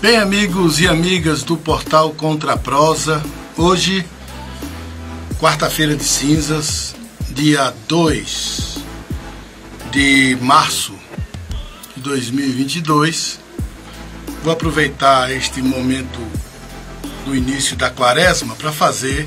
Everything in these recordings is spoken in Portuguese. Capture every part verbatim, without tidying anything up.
Bem, amigos e amigas do portal Contra a Prosa, hoje, quarta-feira de cinzas, dia dois de março de dois mil e vinte e dois, vou aproveitar este momento do início da quaresma para fazer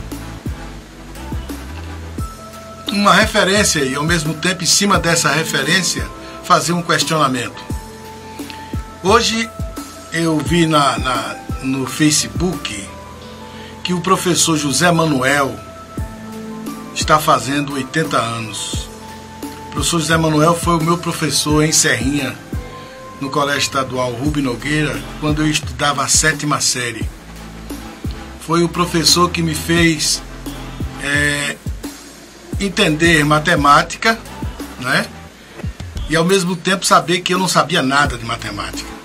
uma referência e, ao mesmo tempo, em cima dessa referência, fazer um questionamento. Hoje eu vi na, na, no Facebook que o professor José Manuel está fazendo oitenta anos. O professor José Manuel foi o meu professor em Serrinha, no Colégio Estadual Rubem Nogueira, quando eu estudava a sétima série. Foi o professor que me fez é, entender matemática, né? E ao mesmo tempo saber que eu não sabia nada de matemática.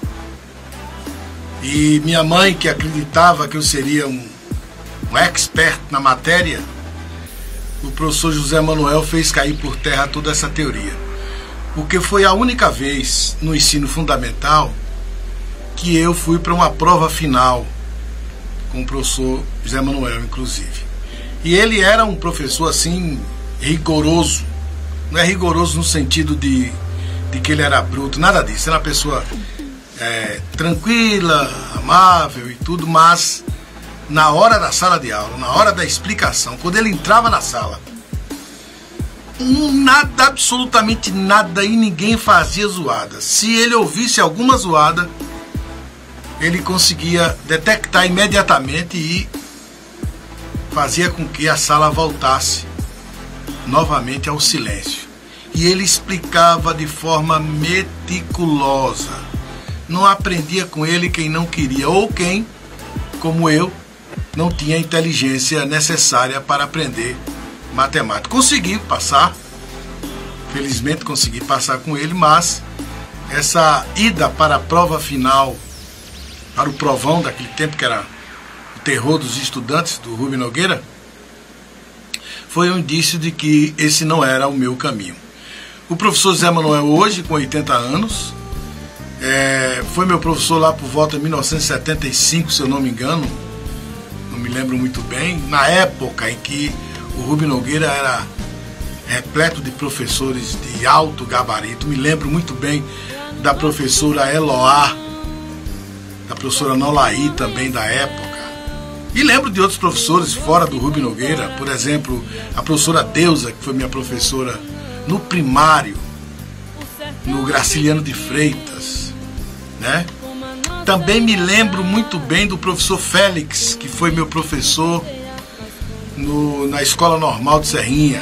E minha mãe, que acreditava que eu seria um, um expert na matéria, o professor José Manuel fez cair por terra toda essa teoria. Porque foi a única vez no ensino fundamental que eu fui para uma prova final com o professor José Manuel, inclusive. E ele era um professor assim rigoroso. Não é rigoroso no sentido de, de que ele era bruto, nada disso. Era uma pessoa é, tranquila, amável e tudo, mas na hora da sala de aula, na hora da explicação, quando ele entrava na sala, nada, absolutamente nada, e ninguém fazia zoada. Se ele ouvisse alguma zoada, ele conseguia detectar imediatamente e fazia com que a sala voltasse novamente ao silêncio. E ele explicava de forma meticulosa. Não aprendia com ele quem não queria, ou quem, como eu, não tinha a inteligência necessária para aprender matemática. Consegui passar, felizmente consegui passar com ele, mas essa ida para a prova final, para o provão daquele tempo que era o terror dos estudantes do Rubem Nogueira, foi um indício de que esse não era o meu caminho. O professor Zé Manuel, hoje com oitenta anos, é, foi meu professor lá por volta de mil novecentos e setenta e cinco, se eu não me engano, não me lembro muito bem, na época em que o Rubem Nogueira era repleto de professores de alto gabarito. Me lembro muito bem da professora Eloá, da professora Nolaí também da época. E lembro de outros professores fora do Rubem Nogueira, por exemplo, a professora Deusa, que foi minha professora no primário, no Graciliano de Freitas, né? Também me lembro muito bem do professor Félix, que foi meu professor no, na Escola Normal de Serrinha.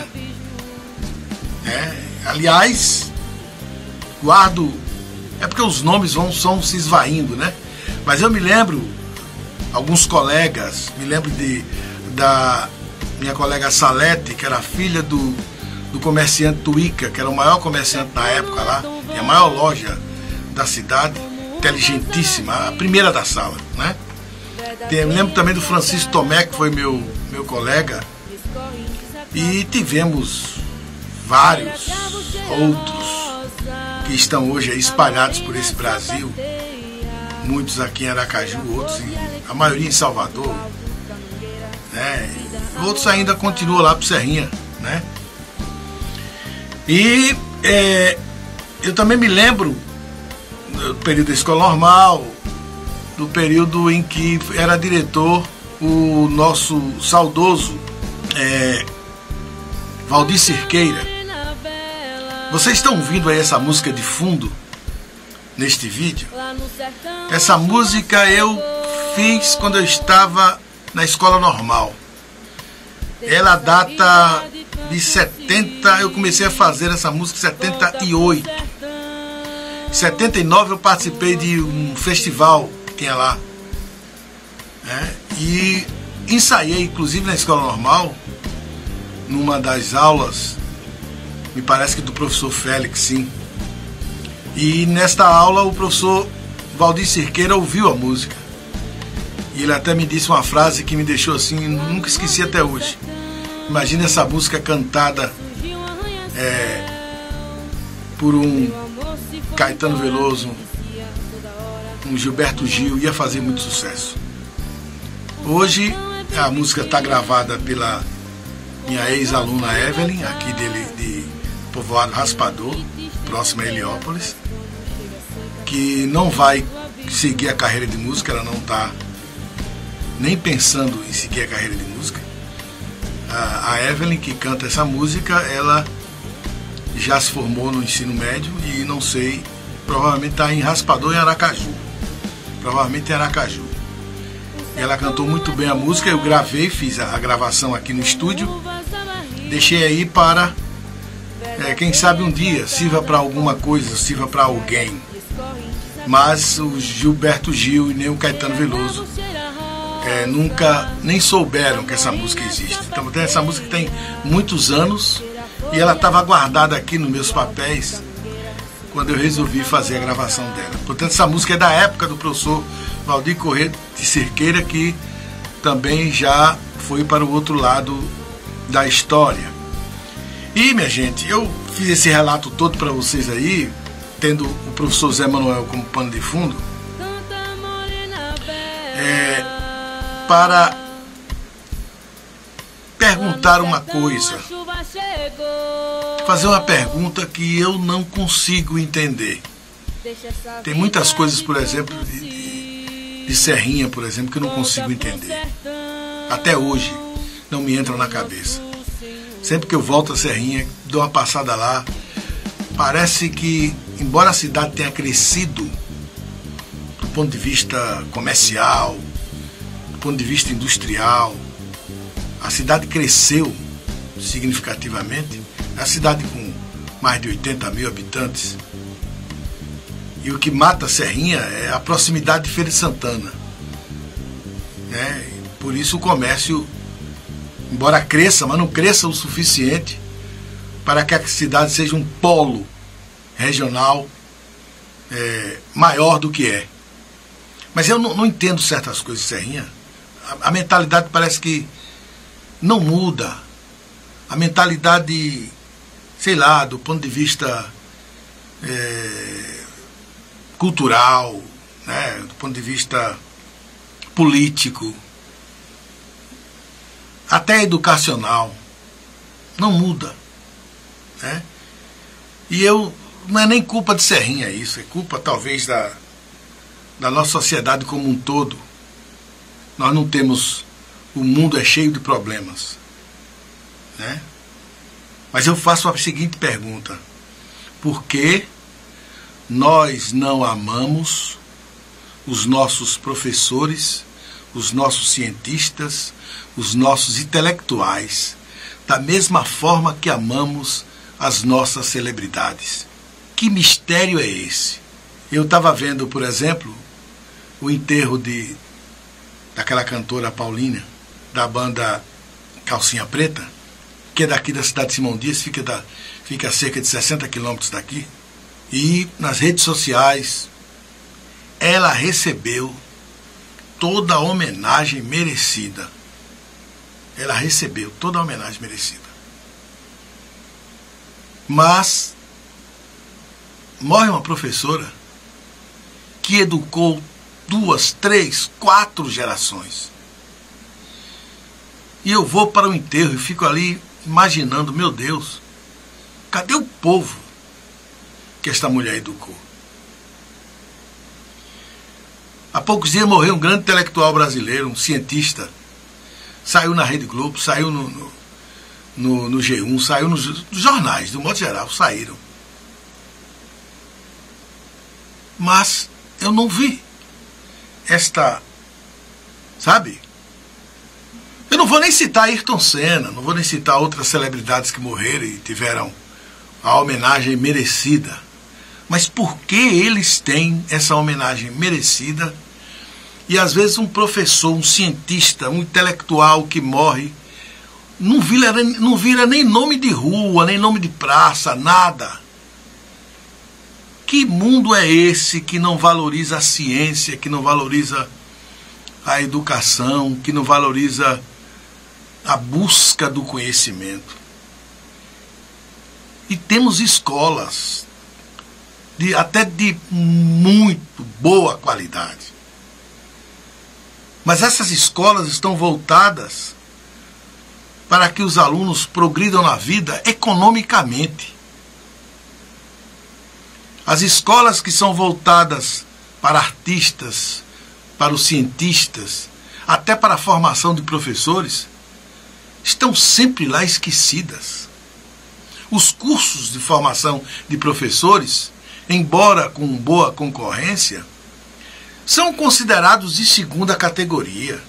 É, aliás, guardo, é porque os nomes vão são se esvaindo, né? Mas eu me lembro, alguns colegas, me lembro de, da minha colega Salete, que era filha do, do comerciante Tuica, que era o maior comerciante na época lá, e a maior loja da cidade, inteligentíssima, a primeira da sala, né? Eu me lembro também do Francisco Tomé, que foi meu, meu colega, e tivemos vários outros que estão hoje aí espalhados por esse Brasil, muitos aqui em Aracaju, outros em, a maioria em Salvador, né? Outros ainda continuam lá pro Serrinha, né? E é, eu também me lembro do período da escola normal, do período em que era diretor o nosso saudoso é, Valdir Cirqueira. Vocês estão ouvindo aí essa música de fundo neste vídeo? Essa música eu fiz quando eu estava na escola normal. Ela data de setenta, eu comecei a fazer essa música em setenta e oito. Em setenta e nove eu participei de um festival que tinha lá, né? E ensaiei, inclusive na escola normal, numa das aulas, me parece que do professor Félix, sim. E nesta aula o professor Valdir Cirqueira ouviu a música. E ele até me disse uma frase que me deixou assim, nunca esqueci até hoje. Imagina essa música cantada é, por um Caetano Veloso, com Gilberto Gil ia fazer muito sucesso. Hoje a música está gravada pela minha ex-aluna Evelyn, aqui dele, de Povoado Raspador, próximo a Heliópolis, que não vai seguir a carreira de música, ela não está nem pensando em seguir a carreira de música. A, a Evelyn, que canta essa música, ela já se formou no ensino médio e não sei, provavelmente está em Raspador, em Aracaju. Provavelmente em Aracaju. Ela cantou muito bem a música, eu gravei, fiz a, a gravação aqui no estúdio, deixei aí para, é, quem sabe um dia, sirva para alguma coisa, sirva para alguém. Mas o Gilberto Gil e nem o Caetano Veloso é, nunca nem souberam que essa música existe. Então essa música tem muitos anos e ela estava guardada aqui nos meus papéis quando eu resolvi fazer a gravação dela. Portanto, essa música é da época do professor Valdir Corrêa de Cerqueira, que também já foi para o outro lado da história. E, minha gente, eu fiz esse relato todo para vocês aí, tendo o professor Zé Manuel como pano de fundo, é, para perguntar uma coisa, fazer uma pergunta que eu não consigo entender. Tem muitas coisas, por exemplo, de, de, de Serrinha, por exemplo, que eu não consigo entender. Até hoje não me entram na cabeça. Sempre que eu volto a Serrinha, dou uma passada lá, parece que, embora a cidade tenha crescido do ponto de vista comercial, do ponto de vista industrial, a cidade cresceu significativamente. É a cidade com mais de oitenta mil habitantes. E o que mata Serrinha é a proximidade de Feira de Santana. É, por isso o comércio, embora cresça, mas não cresça o suficiente para que a cidade seja um polo regional é, maior do que é. Mas eu não, não entendo certas coisas de Serrinha. A, a mentalidade parece que não muda. A mentalidade, sei lá, do ponto de vista é, cultural, né, do ponto de vista político, até educacional, não muda. Né? E eu, não é nem culpa de Serrinha isso, é culpa talvez da, da nossa sociedade como um todo. Nós não temos, o mundo é cheio de problemas. Né? Mas eu faço a seguinte pergunta: por que nós não amamos os nossos professores, os nossos cientistas, os nossos intelectuais, da mesma forma que amamos as nossas celebridades? Que mistério é esse? Eu estava vendo, por exemplo, o enterro de, daquela cantora Paulina, da banda Calcinha Preta, que é daqui da cidade de Simão Dias, fica, da, fica a cerca de sessenta quilômetros daqui. E nas redes sociais, ela recebeu toda a homenagem merecida. Ela recebeu toda a homenagem merecida. Mas morre uma professora que educou duas, três, quatro gerações. E eu vou para o enterro e fico ali imaginando, meu Deus, cadê o povo que esta mulher educou? Há poucos dias morreu um grande intelectual brasileiro, um cientista. Saiu na Rede Globo, saiu no, no, no, no G um, saiu nos, nos jornais, de um modo geral, saíram. Mas eu não vi esta, sabe? Eu não vou nem citar Ayrton Senna, não vou nem citar outras celebridades que morreram e tiveram a homenagem merecida. Mas por que eles têm essa homenagem merecida? E às vezes um professor, um cientista, um intelectual que morre, não vira, não vira nem nome de rua, nem nome de praça, nada. Que mundo é esse que não valoriza a ciência, que não valoriza a educação, que não valoriza a busca do conhecimento? E temos escolas de, até de muito boa qualidade. Mas essas escolas estão voltadas para que os alunos progridam na vida economicamente. As escolas que são voltadas para artistas, para os cientistas, até para a formação de professores, estão sempre lá esquecidas. Os cursos de formação de professores, embora com boa concorrência, são considerados de segunda categoria.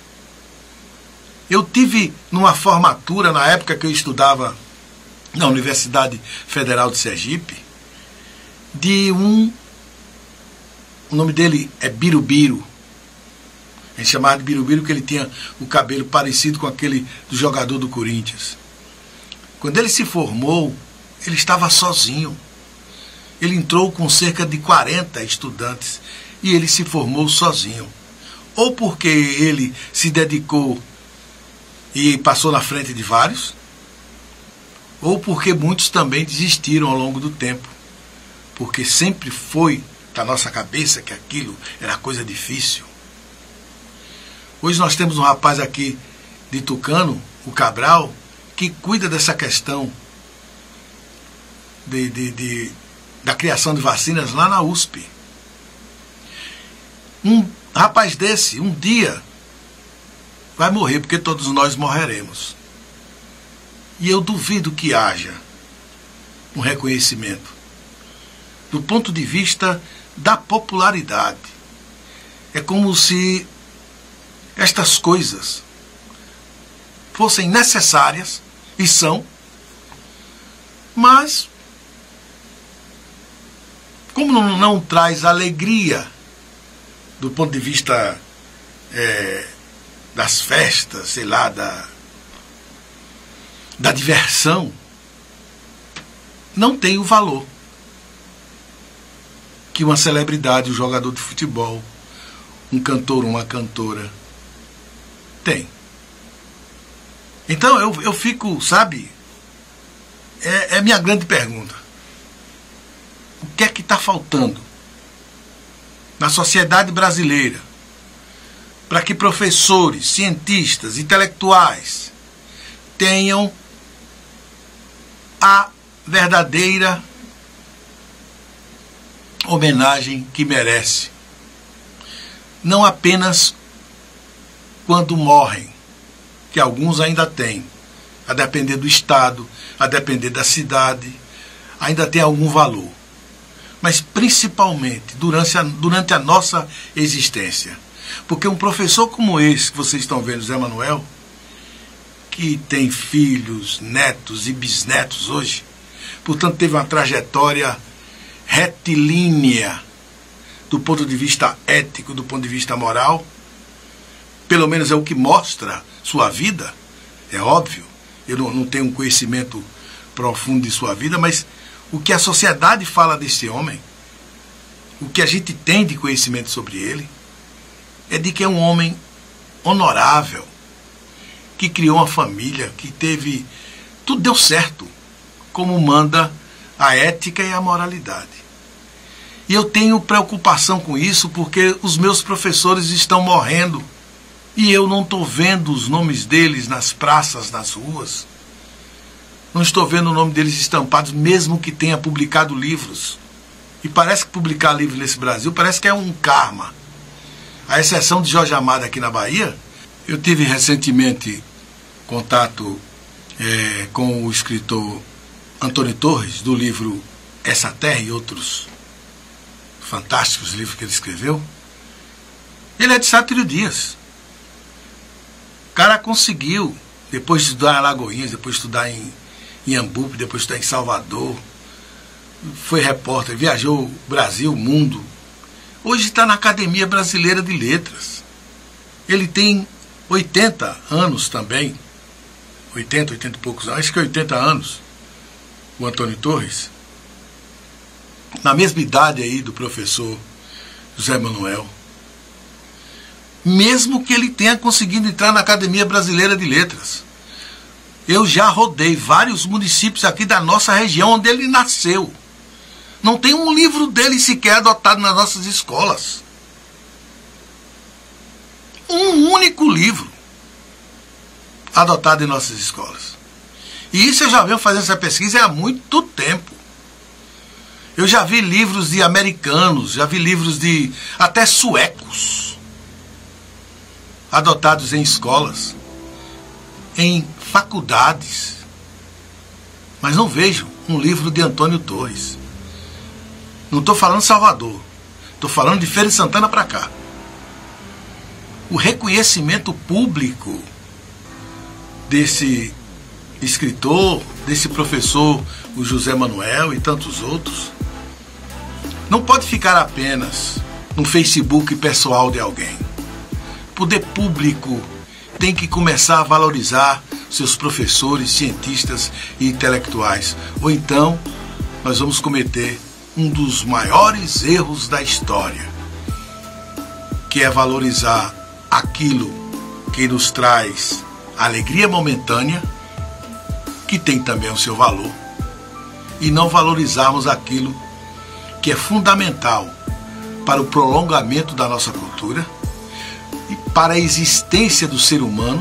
Eu tive numa formatura, na época que eu estudava na Universidade Federal de Sergipe, de um, o nome dele é Birubiru. A gente chamava de Birubiru porque ele tinha o cabelo parecido com aquele do jogador do Corinthians. Quando ele se formou, ele estava sozinho. Ele entrou com cerca de quarenta estudantes e ele se formou sozinho. Ou porque ele se dedicou e passou na frente de vários, ou porque muitos também desistiram ao longo do tempo. Porque sempre foi da nossa cabeça que aquilo era coisa difícil. Hoje nós temos um rapaz aqui de Tucano, o Cabral, que cuida dessa questão de, de, de, da criação de vacinas lá na U S P. Um rapaz desse, um dia, vai morrer, porque todos nós morreremos. E eu duvido que haja um reconhecimento do ponto de vista da popularidade. É como se estas coisas fossem necessárias, e são, mas como não, não traz alegria do ponto de vista é, das festas, sei lá, da, da diversão, não tem o valor que uma celebridade, um jogador de futebol, um cantor ou uma cantora tem. Então eu, eu fico, sabe, é, é minha grande pergunta. O que é que está faltando na sociedade brasileira para que professores, cientistas, intelectuais tenham a verdadeira homenagem que merece? Não apenas quando morrem, que alguns ainda têm, a depender do estado, a depender da cidade, ainda tem algum valor, mas principalmente durante a, durante a nossa existência. Porque um professor como esse que vocês estão vendo, Zé Manuel, que tem filhos, netos e bisnetos hoje, portanto teve uma trajetória retilínea do ponto de vista ético, do ponto de vista moral, pelo menos é o que mostra sua vida, é óbvio, eu não, não tenho um conhecimento profundo de sua vida, mas o que a sociedade fala desse homem, o que a gente tem de conhecimento sobre ele, é de que é um homem honorável, que criou uma família, que teve, tudo deu certo, como manda a ética e a moralidade. E eu tenho preocupação com isso porque os meus professores estão morrendo e eu não estou vendo os nomes deles nas praças, nas ruas. Não estou vendo o nome deles estampados, mesmo que tenha publicado livros. E parece que publicar livros nesse Brasil parece que é um karma. À exceção de Jorge Amado aqui na Bahia, eu tive recentemente contato é, com o escritor Antônio Torres, do livro Essa Terra e outros fantásticos livros que ele escreveu. Ele é de Sátiro Dias. O cara conseguiu, depois de estudar em Alagoinhas, depois de estudar em, em Ambupe, depois de estudar em Salvador, foi repórter, viajou o Brasil, o mundo. Hoje está na Academia Brasileira de Letras. Ele tem oitenta anos também. oitenta, oitenta e poucos anos, acho que é oitenta anos, o Antônio Torres. Na mesma idade aí do professor José Manuel. Mesmo que ele tenha conseguido entrar na Academia Brasileira de Letras. Eu já rodei vários municípios aqui da nossa região onde ele nasceu. Não tem um livro dele sequer adotado nas nossas escolas. Um único livro adotado em nossas escolas. E isso eu já venho fazendo essa pesquisa há muito tempo. Eu já vi livros de americanos, já vi livros de até suecos adotados em escolas, em faculdades. Mas não vejo um livro de Antônio Torres. Não estou falando de Salvador, estou falando de Feira de Santana para cá. O reconhecimento público desse escritor, desse professor, o José Manuel e tantos outros, não pode ficar apenas no Facebook pessoal de alguém. O poder público tem que começar a valorizar seus professores, cientistas e intelectuais. Ou então nós vamos cometer um dos maiores erros da história, que é valorizar aquilo que nos traz alegria momentânea, que tem também o seu valor, e não valorizarmos aquilo que é fundamental para o prolongamento da nossa cultura e para a existência do ser humano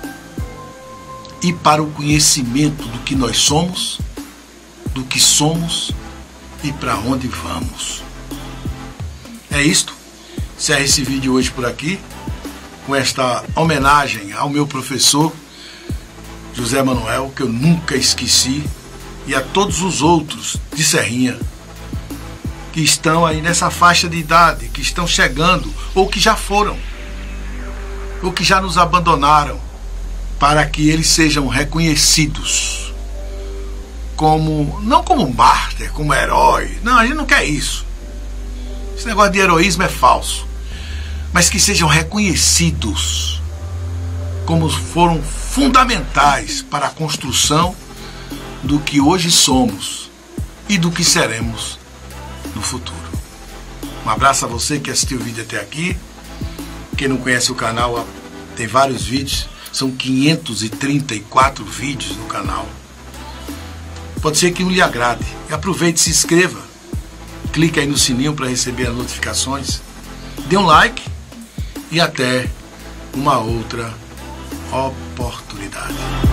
e para o conhecimento do que nós somos, do que somos e para onde vamos. É isto. Encerro esse vídeo hoje por aqui, com esta homenagem ao meu professor José Manuel, que eu nunca esqueci, e a todos os outros de Serrinha que estão aí nessa faixa de idade, que estão chegando, ou que já foram, ou que já nos abandonaram, para que eles sejam reconhecidos como, não como mártir, como herói. Não, a gente não quer isso. Esse negócio de heroísmo é falso. Mas que sejam reconhecidos como foram fundamentais para a construção do que hoje somos e do que seremos no futuro. Um abraço a você que assistiu o vídeo até aqui. Quem não conhece o canal, tem vários vídeos. São quinhentos e trinta e quatro vídeos no canal. Pode ser que um lhe agrade. E aproveite e se inscreva. Clique aí no sininho para receber as notificações. Dê um like e até uma outra oportunidade.